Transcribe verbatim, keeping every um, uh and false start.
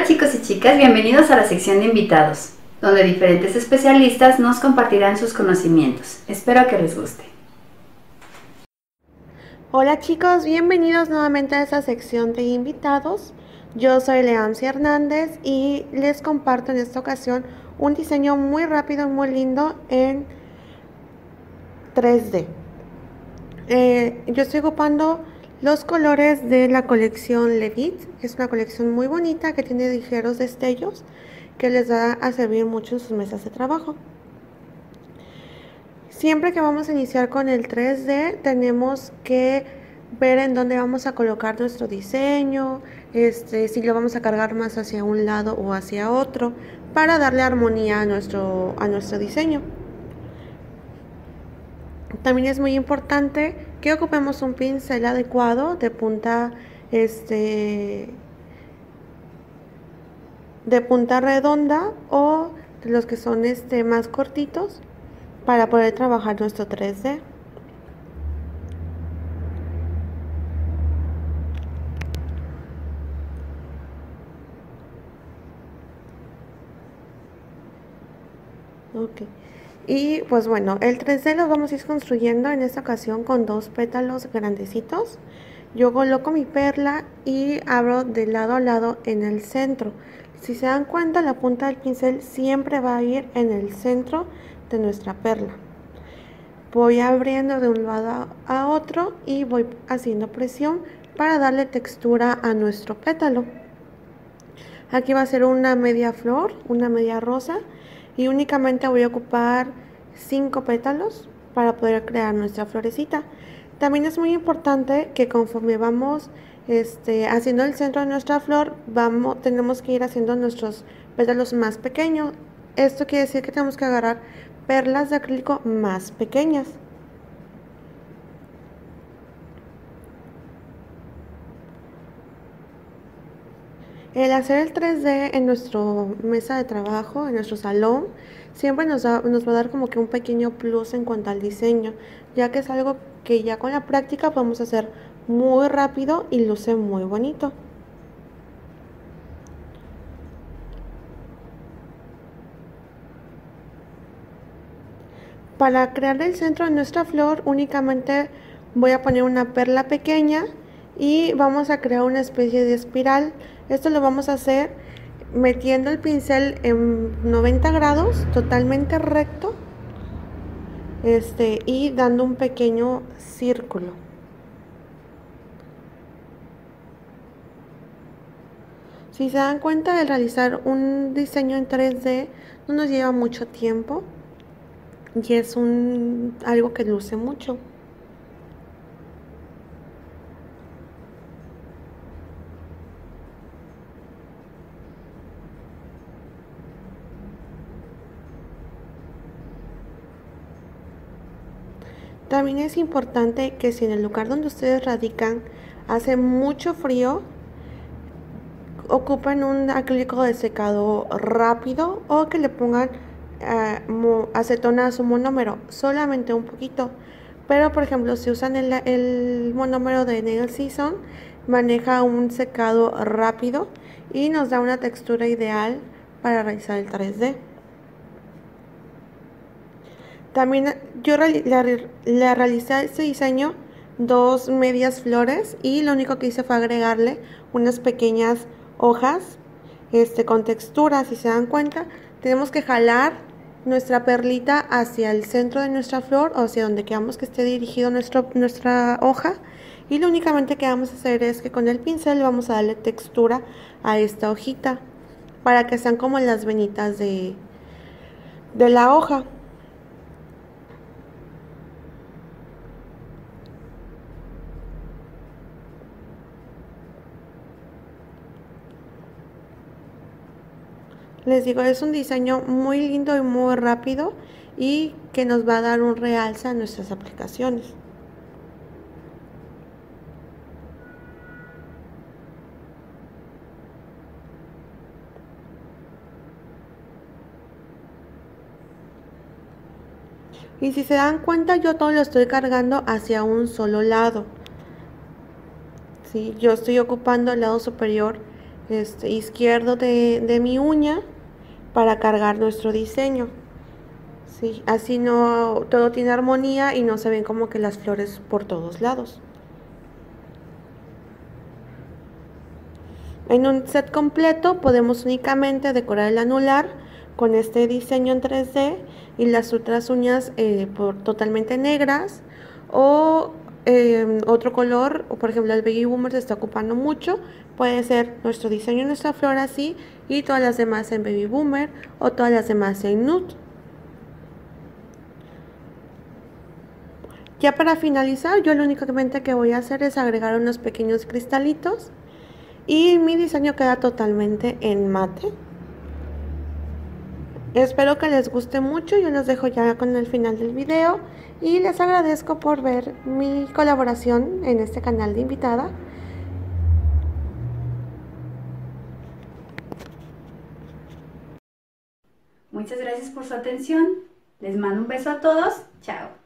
Hola chicos y chicas, bienvenidos a la sección de invitados, donde diferentes especialistas nos compartirán sus conocimientos. Espero que les guste. Hola chicos, bienvenidos nuevamente a esta sección de invitados. Yo soy Leamcia Hernández y les comparto en esta ocasión un diseño muy rápido y muy lindo en tres D. Eh, yo estoy ocupando los colores de la colección Levit, que es una colección muy bonita que tiene ligeros destellos que les va a servir mucho en sus mesas de trabajo. Siempre que vamos a iniciar con el tres D tenemos que ver en dónde vamos a colocar nuestro diseño, este, si lo vamos a cargar más hacia un lado o hacia otro para darle armonía a nuestro, a nuestro diseño. También es muy importante que ocupemos un pincel adecuado de punta este, de punta redonda o de los que son este, más cortitos para poder trabajar nuestro tres D. Ok. Y pues bueno, el tres D lo vamos a ir construyendo en esta ocasión con dos pétalos grandecitos. Yo coloco mi perla y abro de lado a lado en el centro. Si se dan cuenta, la punta del pincel siempre va a ir en el centro de nuestra perla. Voy abriendo de un lado a otro y voy haciendo presión para darle textura a nuestro pétalo. Aquí va a ser una media flor, una media rosa, y únicamente voy a ocupar cinco pétalos para poder crear nuestra florecita. También es muy importante que conforme vamos este, haciendo el centro de nuestra flor, vamos, tenemos que ir haciendo nuestros pétalos más pequeños. Esto quiere decir que tenemos que agarrar perlas de acrílico más pequeñas. El hacer el tres D en nuestra mesa de trabajo, en nuestro salón, siempre nos, da, nos va a dar como que un pequeño plus en cuanto al diseño, ya que es algo que ya con la práctica podemos hacer muy rápido y luce muy bonito. Para crear el centro de nuestra flor únicamente voy a poner una perla pequeña y vamos a crear una especie de espiral. Esto lo vamos a hacer metiendo el pincel en noventa grados, totalmente recto, este, y dando un pequeño círculo. Si se dan cuenta, de realizar un diseño en tres D no nos lleva mucho tiempo y es un, algo que luce mucho. También es importante que si en el lugar donde ustedes radican hace mucho frío, ocupen un acrílico de secado rápido o que le pongan uh, acetonas o monómero, solamente un poquito. Pero por ejemplo, si usan el, el monómero de Nail Season, maneja un secado rápido y nos da una textura ideal para realizar el tres D. También yo le, le realicé este diseño dos medias flores y lo único que hice fue agregarle unas pequeñas hojas este, con textura. Si se dan cuenta, tenemos que jalar nuestra perlita hacia el centro de nuestra flor o hacia donde queramos que esté dirigido nuestro, nuestra hoja, y lo únicamente que vamos a hacer es que con el pincel vamos a darle textura a esta hojita para que sean como las venitas de, de la hoja. Les digo, es un diseño muy lindo y muy rápido y que nos va a dar un realce a nuestras aplicaciones. Y si se dan cuenta, yo todo lo estoy cargando hacia un solo lado. ¿Sí? Yo estoy ocupando el lado superior este, izquierdo de, de mi uña para cargar nuestro diseño. Sí, así no todo tiene armonía y no se ven como que las flores por todos lados. En un set completo podemos únicamente decorar el anular con este diseño en tres D y las otras uñas eh, por, totalmente negras o eh, otro color, o por ejemplo el Baby Boomer se está ocupando mucho, puede ser nuestro diseño, nuestra flor así y todas las demás en Baby Boomer o todas las demás en Nude. Ya para finalizar, yo lo únicamente que voy a hacer es agregar unos pequeños cristalitos y mi diseño queda totalmente en mate. Espero que les guste mucho, yo los dejo ya con el final del video y les agradezco por ver mi colaboración en este canal de invitada. Muchas gracias por su atención. Les mando un beso a todos. Chao.